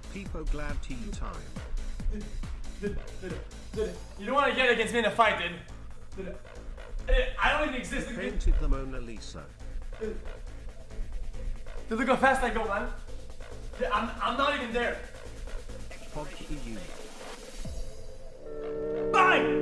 People glad tea time. You don't want to get against me in a fight, dude. I don't even exist. Painted the Mona Lisa. Dude, look how fast I go, man. I'm not even there. Pod you. Bang!